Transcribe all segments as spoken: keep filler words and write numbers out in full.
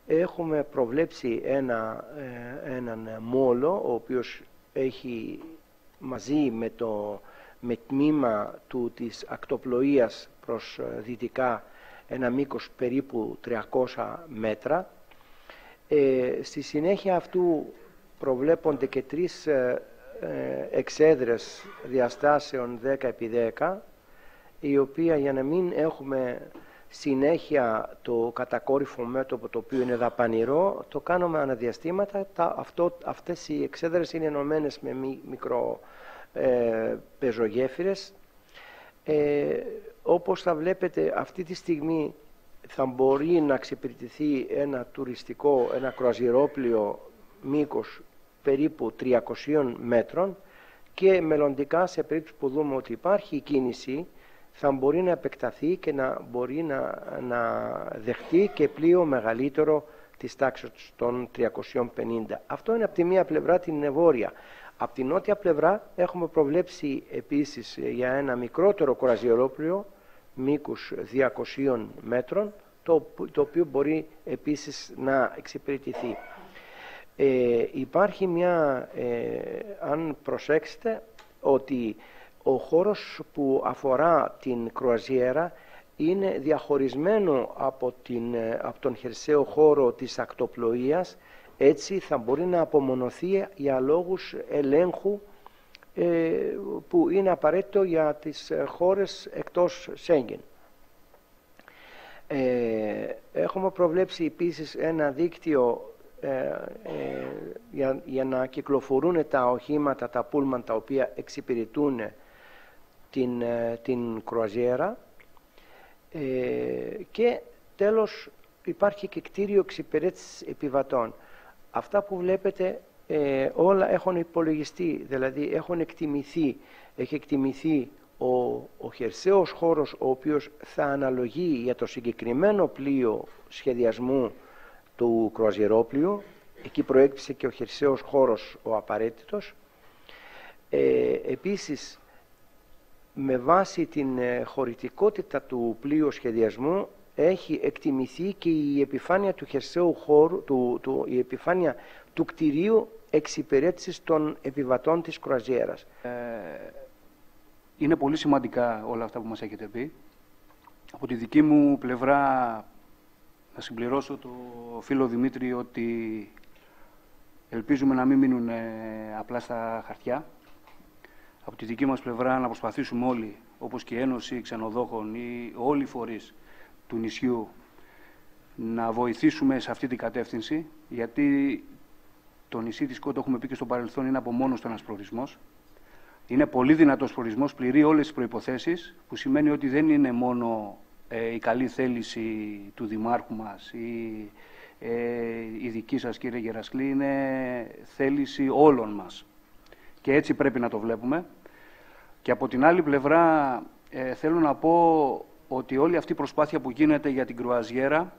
έχουμε προβλέψει ένα, έναν μόλο, ο οποίος έχει μαζί με το με τμήμα του της ακτοπλοείας προς δυτικά ένα μήκος περίπου τριακόσια μέτρα. Ε, στη συνέχεια αυτού προβλέπονται και τρεις ε, ε, εξέδρες διαστάσεων δέκα επί δέκα, η οποία, για να μην έχουμε συνέχεια το κατακόρυφο μέτωπο, το οποίο είναι δαπανηρό, το κάνουμε αναδιαστήματα. Τα, αυτό, αυτές οι εξέδρες είναι ενωμένες με μη, μικρο ε, πεζογέφυρες. Ε, όπως θα βλέπετε, αυτή τη στιγμή θα μπορεί να εξυπηρετηθεί ένα τουριστικό, ένα κρουαζιερόπλοιο μήκος περίπου τριακοσίων μέτρων, και μελλοντικά, σε περίπτωση που δούμε ότι υπάρχει κίνηση, θα μπορεί να επεκταθεί και να μπορεί να, να δεχτεί και πλοίο μεγαλύτερο της τάξης των τριακοσίων πενήντα. Αυτό είναι από τη μία πλευρά την βόρεια. Από την νότια πλευρά έχουμε προβλέψει επίσης για ένα μικρότερο κρουαζιερόπλοιο μήκους διακοσίων μέτρων, το, το οποίο μπορεί επίσης να εξυπηρετηθεί. Ε, υπάρχει μια, ε, αν προσέξετε, ότι ο χώρος που αφορά την κρουαζιέρα είναι διαχωρισμένο από, την, από τον χερσαίο χώρο της ακτοπλοείας. Έτσι θα μπορεί να απομονωθεί για λόγους ελέγχου ε, που είναι απαραίτητο για τις χώρες εκτός Σέγγεν. Ε, έχουμε προβλέψει επίσης ένα δίκτυο ε, ε, για, για να κυκλοφορούν τα οχήματα, τα πούλμαν, τα οποία εξυπηρετούν την, την κρουαζιέρα. Ε, και τέλος υπάρχει και κτίριο εξυπηρέτησης επιβατών. Αυτά που βλέπετε ε, όλα έχουν υπολογιστεί, δηλαδή έχουν εκτιμηθεί, έχει εκτιμηθεί ο, ο χερσαίος χώρος, ο οποίος θα αναλογεί για το συγκεκριμένο πλοίο σχεδιασμού του κρουαζιερόπλοιου. Εκεί προέκυψε και ο χερσαίος χώρος ο απαραίτητος. Ε, επίσης, με βάση την χωρητικότητα του πλοίου σχεδιασμού έχει εκτιμηθεί και η επιφάνεια του χερσαίου χώρου, του, του, η επιφάνεια του κτηρίου εξυπηρέτησης των επιβατών της κρουαζιέρας. Ε, είναι πολύ σημαντικά όλα αυτά που μας έχετε πει. Από τη δική μου πλευρά να συμπληρώσω το φίλο Δημήτρη ότι ελπίζουμε να μην μείνουν απλά στα χαρτιά. Από τη δική μας πλευρά να προσπαθήσουμε όλοι, όπως και η Ένωση Ξενοδόχων ή όλοι οι φορείς του νησιού, να βοηθήσουμε σε αυτή την κατεύθυνση, γιατί το νησί της Κο, το έχουμε πει και στο παρελθόν, είναι από μόνος του ένας προορισμός. Είναι πολύ δυνατός προορισμός, πληρεί όλες τις προϋποθέσεις, που σημαίνει ότι δεν είναι μόνο ε, η καλή θέληση του Δημάρχου μας ή ε, η δική σας, κύριε Γερασκλή, είναι θέληση όλων μας. Και έτσι πρέπει να το βλέπουμε. Και από την άλλη πλευρά ε, θέλω να πω ότι όλη αυτή η προσπάθεια που γίνεται για την κρουαζιέρα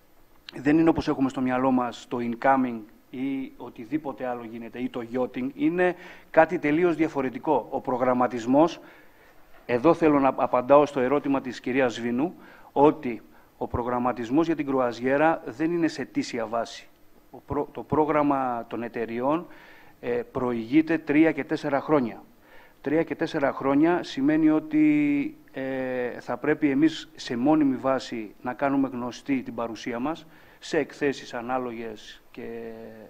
δεν είναι όπως έχουμε στο μυαλό μας το incoming ή οτιδήποτε άλλο γίνεται, ή το yachting. Είναι κάτι τελείως διαφορετικό. Ο προγραμματισμός, εδώ θέλω να απαντάω στο ερώτημα της κυρίας Σβήνου, ότι ο προγραμματισμός για την κρουαζιέρα δεν είναι σε αιτήσια βάση. Το πρόγραμμα των εταιριών ε, προηγείται τρία και τέσσερα χρόνια. Τρία και τέσσερα χρόνια σημαίνει ότι ε, θα πρέπει εμείς σε μόνιμη βάση να κάνουμε γνωστή την παρουσία μας σε εκθέσεις ανάλογες και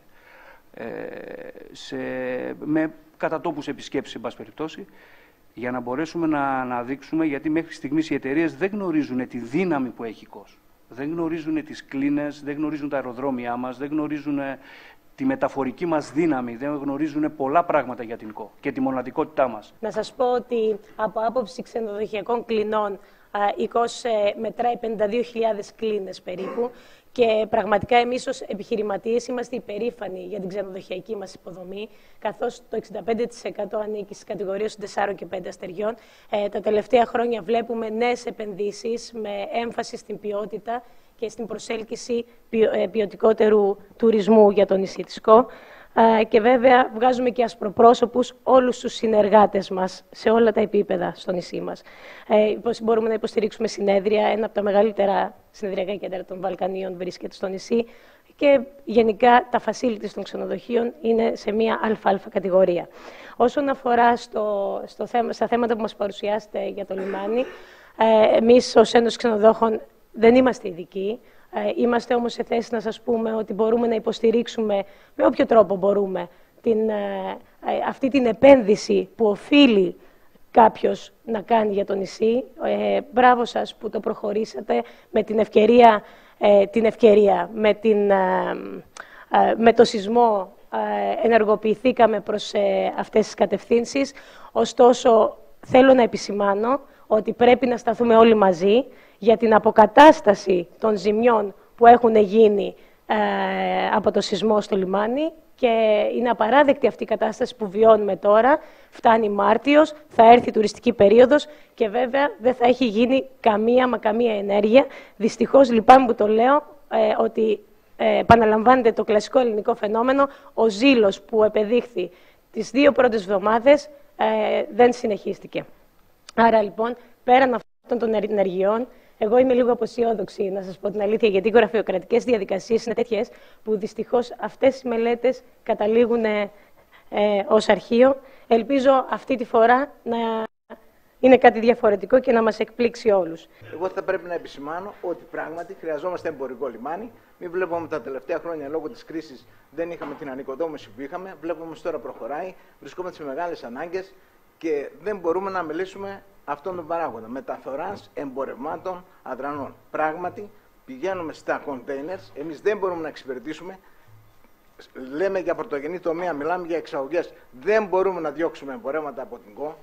ε, σε, με κατατόπους επισκέψεις, εν πάση περιπτώσει, για να μπορέσουμε να, να δείξουμε, γιατί μέχρι στιγμής οι εταιρείες δεν γνωρίζουν τη δύναμη που έχει η ΚΟΣ. Δεν γνωρίζουν τις κλίνες, δεν γνωρίζουν τα αεροδρόμια μας, δεν γνωρίζουν τη μεταφορική μας δύναμη, δεν γνωρίζουν πολλά πράγματα για την ΚΟ και τη μοναδικότητά μας. Να σας πω ότι από άποψη ξενοδοχειακών κλινών η ΚΟΣ μετράει πενήντα δύο χιλιάδες κλίνες περίπου και πραγματικά εμείς ως επιχειρηματίες είμαστε υπερήφανοι για την ξενοδοχειακή μας υποδομή, καθώς το εξήντα πέντε τοις εκατό ανήκει στις κατηγορίες των τεσσάρων και πέντε αστεριών. Ε, τα τελευταία χρόνια βλέπουμε νέες επενδύσεις με έμφαση στην ποιότητα και στην προσέλκυση ποιοτικότερου τουρισμού για το νησί της Κο. Και βέβαια βγάζουμε και ασπροπρόσωπους όλους τους συνεργάτες μας σε όλα τα επίπεδα στο νησί μας. Μπορούμε να υποστηρίξουμε συνέδρια. Ένα από τα μεγαλύτερα συνεδριακά κέντρα των Βαλκανίων βρίσκεται στο νησί. και γενικά τα facilities των ξενοδοχείων είναι σε μία Α Α κατηγορία. Όσον αφορά στο, στο θέμα, στα θέματα που μας παρουσιάσετε για το λιμάνι, ε, εμείς ως Ένωση Ξενοδόχων δεν είμαστε ειδικοί. Ε, είμαστε όμως σε θέση να σας πούμε ότι μπορούμε να υποστηρίξουμε με όποιο τρόπο μπορούμε την, ε, αυτή την επένδυση που οφείλει κάποιος να κάνει για το νησί. Ε, μπράβο σας που το προχωρήσατε με την ευκαιρία, ε, την ευκαιρία με, την, ε, ε, με το σεισμό ε, ενεργοποιηθήκαμε προς ε, αυτές τις κατευθύνσεις. Ωστόσο, θέλω να επισημάνω ότι πρέπει να σταθούμε όλοι μαζί για την αποκατάσταση των ζημιών που έχουν γίνει ε, από το σεισμό στο λιμάνι και είναι απαράδεκτη αυτή η κατάσταση που βιώνουμε τώρα. Φτάνει Μάρτιος, θα έρθει η τουριστική περίοδος και βέβαια δεν θα έχει γίνει καμία μα καμία ενέργεια. Δυστυχώς λυπάμαι που το λέω ε, ότι ε, επαναλαμβάνεται το κλασικό ελληνικό φαινόμενο, ο ζήλος που επεδείχθη τις δύο πρώτες εβδομάδες ε, δεν συνεχίστηκε. Άρα λοιπόν, πέραν αυτών των ενεργειών, εγώ είμαι λίγο αποσιόδοξη, να σας πω την αλήθεια, γιατί οι γραφειοκρατικές διαδικασίες είναι τέτοιες που δυστυχώς αυτές οι μελέτες καταλήγουν ε, ε, ως αρχείο. Ελπίζω αυτή τη φορά να είναι κάτι διαφορετικό και να μας εκπλήξει όλους. Εγώ θα πρέπει να επισημάνω ότι πράγματι χρειαζόμαστε εμπορικό λιμάνι. Μην βλέπουμε τα τελευταία χρόνια λόγω της κρίσης δεν είχαμε την ανοικοδόμηση που είχαμε. Βλέπουμε ότι τώρα προχωράει, βρισκόμαστε σε μεγάλες ανάγκες και δεν μπορούμε να μιλήσουμε αυτόν τον παράγοντα. Μεταφοράς εμπορευμάτων αδρανών. Πράγματι, πηγαίνουμε στα containers, εμείς δεν μπορούμε να εξυπηρετήσουμε. Λέμε για πρωτογενή τομέα, μιλάμε για εξαγωγές. Δεν μπορούμε να διώξουμε εμπορεύματα από την ΚΟ.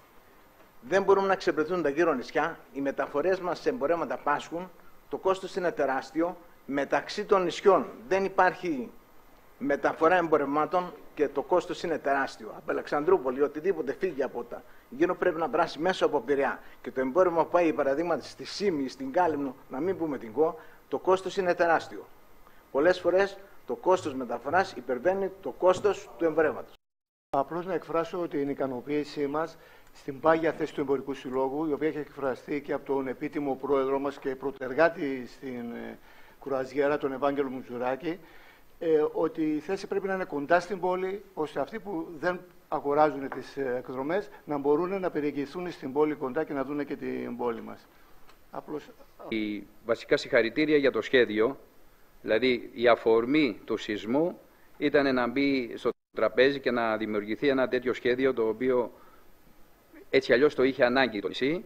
Δεν μπορούμε να εξυπηρετούν τα γύρω νησιά. Οι μεταφορές μας σε εμπορεύματα πάσχουν. Το κόστος είναι τεράστιο. Μεταξύ των νησιών δεν υπάρχει μεταφορά εμπορευμάτων και το κόστος είναι τεράστιο. Από Αλεξανδρούπολη, οτιδήποτε φύγει από τα γύρω πρέπει να περάσει μέσα από Πειραιά. Και το εμπόρευμα που πάει, παραδείγματι, στη Σύμη, στην Κάλυμνο, να μην πούμε την ΚΟ, το κόστος είναι τεράστιο. Πολλές φορές το κόστος μεταφοράς υπερβαίνει το κόστος του εμπορεύματος. Απλώς να εκφράσω την ικανοποίησή μας στην πάγια θέση του Εμπορικού Συλλόγου, η οποία έχει εκφραστεί και από τον επίτιμο πρόεδρο μας και πρωτεργάτη στην Κρουαζιέρα, τον Ευάγγελο Μουτζουράκη, ε, ότι η θέση πρέπει να είναι κοντά στην πόλη, ώστε αυτοί που δεν αγοράζουν τις εκδρομές να μπορούν να περιηγηθούν στην πόλη κοντά και να δουν και την πόλη μας. Απλώς... Η βασικά συγχαρητήρια για το σχέδιο, δηλαδή η αφορμή του σεισμού ήταν να μπει στο τραπέζι και να δημιουργηθεί ένα τέτοιο σχέδιο, το οποίο έτσι αλλιώς το είχε ανάγκη το νησί.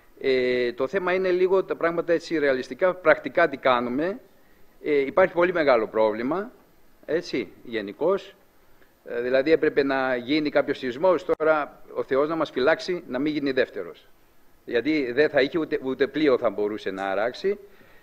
Ε, το θέμα είναι λίγο τα πράγματα έτσι ρεαλιστικά, πρακτικά τι κάνουμε. Ε, υπάρχει πολύ μεγάλο πρόβλημα, έτσι, γενικώς. Ε, δηλαδή έπρεπε να γίνει κάποιος σεισμός, τώρα ο Θεός να μας φυλάξει να μην γίνει δεύτερος. Γιατί δεν θα είχε ούτε, ούτε πλοίο θα μπορούσε να αράξει.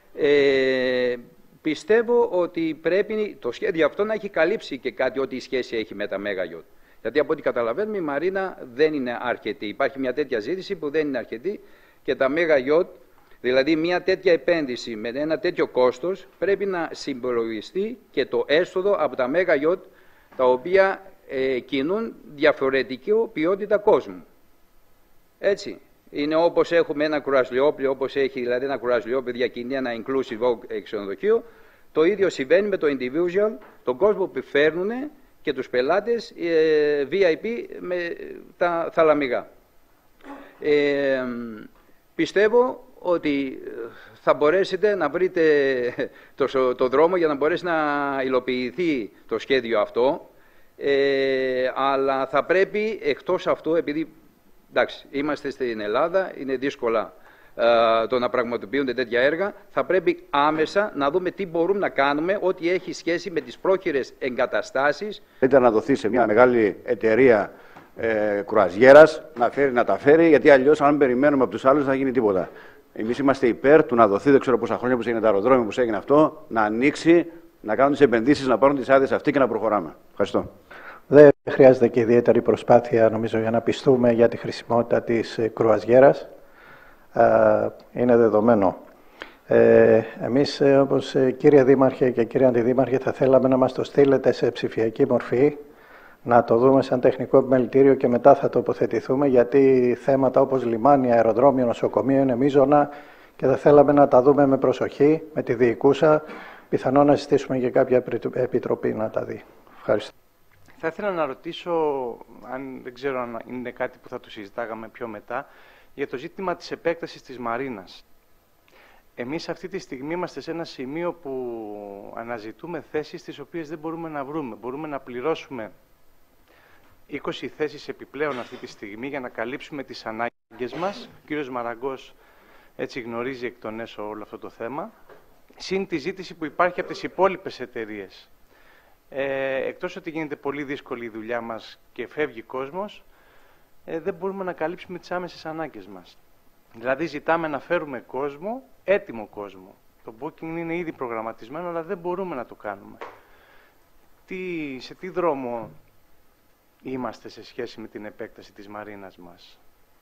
Ε, πιστεύω ότι πρέπει το σχέδιο αυτό να έχει καλύψει και κάτι ό,τι η σχέση έχει με τα Μέγα-Γιότ. Γιατί από ό,τι καταλαβαίνουμε η Μαρίνα δεν είναι αρκετή. Υπάρχει μια τέτοια ζήτηση που δεν είναι αρκετή και τα Μέγα-Γιότ, δηλαδή μια τέτοια επένδυση με ένα τέτοιο κόστος, πρέπει να συμπολογιστεί και το έσοδο από τα Μέγα-Γιότ, τα οποία ε, κινούν διαφορετική ποιότητα κόσμου. Έτσι. Είναι όπως έχουμε ένα κουρασλιόπλαιο, όπως έχει δηλαδή ένα κουρασλιόπλαιο διακινεί ένα inclusive ξενοδοχείο, το ίδιο συμβαίνει με το individual, τον κόσμο που φέρνουν και τους πελάτες ε, βι άι πι με τα θαλαμιγά. Ε, πιστεύω ότι θα μπορέσετε να βρείτε το, το δρόμο για να μπορέσει να υλοποιηθεί το σχέδιο αυτό, ε, αλλά θα πρέπει εκτός αυτού, επειδή εντάξει, είμαστε στην Ελλάδα, είναι δύσκολα ε, το να πραγματοποιούνται τέτοια έργα, θα πρέπει άμεσα να δούμε τι μπορούμε να κάνουμε, ό,τι έχει σχέση με τις πρόχειρες εγκαταστάσεις. Ήταν να δοθεί σε μια μεγάλη εταιρεία ε, κρουαζιέρας να, φέρει, να τα φέρει, γιατί αλλιώς αν περιμένουμε από τους άλλους δεν θα γίνει τίποτα. Εμείς είμαστε υπέρ του να δοθεί, δεν ξέρω πόσα χρόνια που έγινε τα αεροδρόμια, που έγινε αυτό, να ανοίξει, να κάνουν τις επενδύσεις, να πάρουν τις άδειες αυτοί και να προχωράμε. Ευχαριστώ. Δεν χρειάζεται και ιδιαίτερη προσπάθεια, νομίζω, για να πιστούμε για τη χρησιμότητα της κρουαζιέρας. Είναι δεδομένο. Ε, εμείς, όπως κύριε Δήμαρχε και κύριε Αντιδήμαρχε, θα θέλαμε να μας το στείλετε σε ψηφιακή μορφή, να το δούμε σαν τεχνικό επιμελητήριο και μετά θα τοποθετηθούμε, γιατί θέματα όπως λιμάνια, αεροδρόμιο, νοσοκομείο είναι μείζωνα και θα θέλαμε να τα δούμε με προσοχή, με τη διοικούσα, πιθανόν να ζητήσουμε και κάποια επιτροπή να τα δει. Ευχαριστώ. Θα ήθελα να ρωτήσω, αν δεν ξέρω αν είναι κάτι που θα το συζητάγαμε πιο μετά, για το ζήτημα της επέκτασης της Μαρίνας. Εμείς αυτή τη στιγμή είμαστε σε ένα σημείο που αναζητούμε θέσεις τις οποίες δεν μπορούμε να βρούμε. Μπορούμε να πληρώσουμε είκοσι θέσεις επιπλέον αυτή τη στιγμή για να καλύψουμε τις ανάγκες μας. Ο κύριος Μαραγκός έτσι γνωρίζει εκ των έσω όλο αυτό το θέμα. Συν τη ζήτηση που υπάρχει από τις υπόλοιπες εταιρείες. Ε, εκτός ότι γίνεται πολύ δύσκολη η δουλειά μας και φεύγει κόσμος, ε, δεν μπορούμε να καλύψουμε τις άμεσες ανάγκες μας. Δηλαδή ζητάμε να φέρουμε κόσμο, έτοιμο κόσμο. Το booking είναι ήδη προγραμματισμένο, αλλά δεν μπορούμε να το κάνουμε. Τι, σε τι δρόμο είμαστε σε σχέση με την επέκταση της Μαρίνας μας?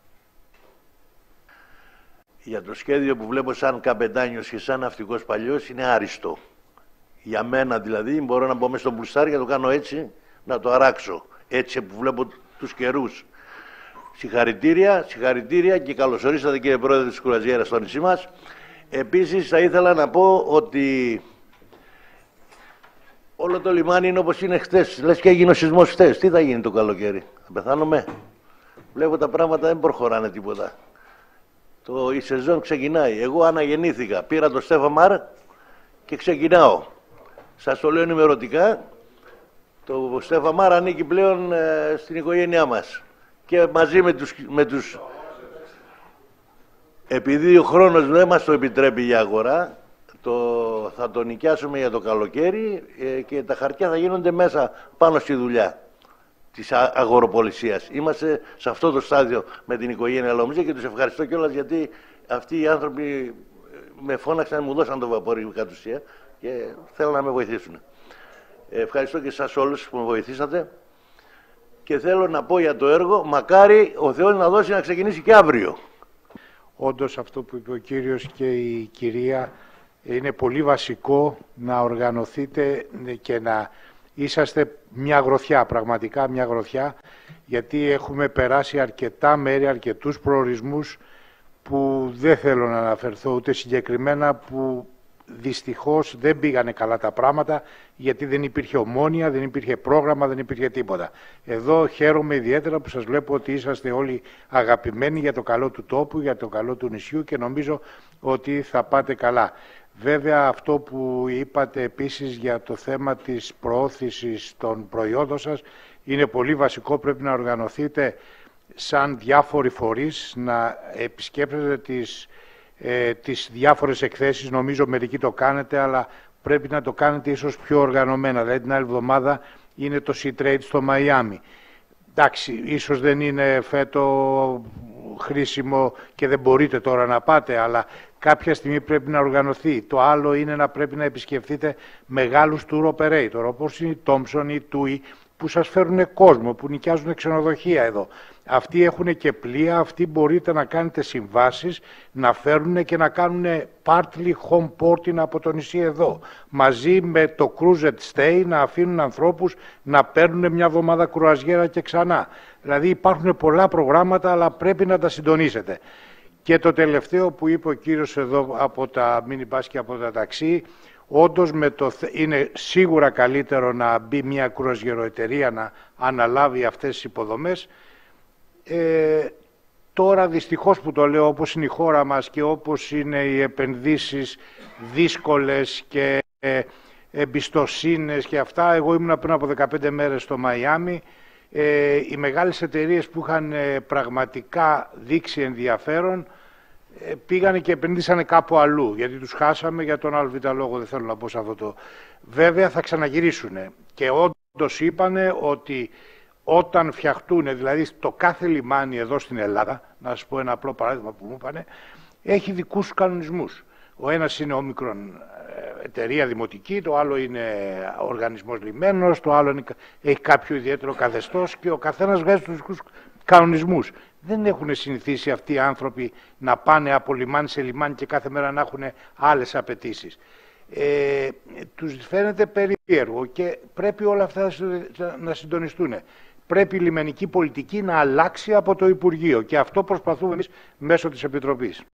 Για το σχέδιο που βλέπω σαν καπετάνιος και σαν ναυτικός παλιός είναι άριστο. Για μένα δηλαδή μπορώ να μπω μέσα στο μπουρσάρι και να το κάνω έτσι, να το αράξω. Έτσι που βλέπω τους καιρούς. Συγχαρητήρια, συγχαρητήρια και καλώς ορίσατε κύριε Πρόεδρε της Κρουαζιέρας στο νησί μας. Επίσης θα ήθελα να πω ότι όλο το λιμάνι είναι όπως είναι χτες. Λες και έγινε ο σεισμός χτες. Τι θα γίνει το καλοκαίρι? Θα πεθάνουμε? Βλέπω τα πράγματα δεν προχωράνε τίποτα. Το, η σεζόν ξεκινάει. Εγώ αναγεννήθηκα. Πήρα το Στέφα Μάρ και ξεκινάω. Σας το λέω ενημερωτικά. Το Στέφα Μάρ ανήκει πλέον ε, στην οικογένειά μας. Και μαζί με τους, με τους... Επειδή ο χρόνος δεν μας το επιτρέπει για αγορά, το, θα το νοικιάσουμε για το καλοκαίρι ε, και τα χαρτιά θα γίνονται μέσα πάνω στη δουλειά της αγοροπολισίας. Είμαστε σε αυτό το στάδιο με την οικογένεια Λομζή και τους ευχαριστώ κιόλας γιατί αυτοί οι άνθρωποι με φώναξαν, μου δώσαν το βαπόρι κατ' ουσία και θέλουν να με βοηθήσουν. Ε, ευχαριστώ και σας όλους που με βοηθήσατε. Και θέλω να πω για το έργο, μακάρι ο Θεός να δώσει να ξεκινήσει και αύριο. Όντως αυτό που είπε ο κύριος και η κυρία είναι πολύ βασικό να οργανωθείτε και να είσαστε μια γροθιά, πραγματικά μια γροθιά, γιατί έχουμε περάσει αρκετά μέρη, αρκετούς προορισμούς που δεν θέλω να αναφερθώ ούτε συγκεκριμένα, που δυστυχώς δεν πήγανε καλά τα πράγματα γιατί δεν υπήρχε ομόνοια, δεν υπήρχε πρόγραμμα, δεν υπήρχε τίποτα. Εδώ χαίρομαι ιδιαίτερα που σας βλέπω ότι είσαστε όλοι αγαπημένοι για το καλό του τόπου, για το καλό του νησιού και νομίζω ότι θα πάτε καλά. Βέβαια αυτό που είπατε επίσης για το θέμα της προώθησης των προϊόντων σας είναι πολύ βασικό, πρέπει να οργανωθείτε σαν διάφοροι φορείς, να επισκέπτετε τις Ε, τις διάφορες εκθέσεις, νομίζω μερικοί το κάνετε, αλλά πρέπει να το κάνετε ίσως πιο οργανωμένα. Δηλαδή την άλλη εβδομάδα είναι το Sea Trade στο Μαϊάμι. Εντάξει, ίσως δεν είναι φέτο χρήσιμο και δεν μπορείτε τώρα να πάτε, αλλά κάποια στιγμή πρέπει να οργανωθεί. Το άλλο είναι να πρέπει να επισκεφτείτε μεγάλους tour operator, όπως είναι η Thompson ή η TUI, που σας φέρουν κόσμο, που νοικιάζουν ξενοδοχεία εδώ. Αυτοί έχουν και πλοία, αυτοί μπορείτε να κάνετε συμβάσεις, να φέρουν και να κάνουν partly home porting από το νησί εδώ. Μαζί με το cruise stay να αφήνουν ανθρώπους να παίρνουν μια εβδομάδα κρουαζιέρα και ξανά. Δηλαδή υπάρχουν πολλά προγράμματα, αλλά πρέπει να τα συντονίσετε. Και το τελευταίο που είπε ο κύριος εδώ από τα minibus και από τα ταξί, όντως με το, είναι σίγουρα καλύτερο να μπει μια κρουαζιεροεταιρεία να αναλάβει αυτές τις υποδομές. Ε, τώρα δυστυχώς που το λέω, όπως είναι η χώρα μας και όπως είναι οι επενδύσεις δύσκολες και ε, εμπιστοσύνες και αυτά, εγώ ήμουν πριν από δεκαπέντε μέρες στο Μαϊάμι, ε, οι μεγάλες εταιρείες που είχαν ε, πραγματικά δείξει ενδιαφέρον ε, πήγανε και επενδύσανε κάπου αλλού, γιατί τους χάσαμε για τον άλλο β' λόγο, δεν θέλω να πω σε αυτό το. Βέβαια θα ξαναγυρίσουν και όντως είπανε ότι όταν φτιαχτούν, δηλαδή στο κάθε λιμάνι εδώ στην Ελλάδα, να σας πω ένα απλό παράδειγμα που μου είπανε, έχει δικούς κανονισμούς. Ο ένας είναι όμικρον εταιρεία δημοτική, το άλλο είναι οργανισμός λιμένος, το άλλο είναι, έχει κάποιο ιδιαίτερο καθεστώς και ο καθένας βγάζει τους δικούς κανονισμούς. Δεν έχουν συνηθίσει αυτοί οι άνθρωποι να πάνε από λιμάνι σε λιμάνι και κάθε μέρα να έχουν άλλες απαιτήσεις. Ε, τους φαίνεται περίεργο και πρέπει όλα αυτά να συντονιστούν. Πρέπει η λιμενική πολιτική να αλλάξει από το Υπουργείο και αυτό προσπαθούμε εμείς μέσω της Επιτροπής.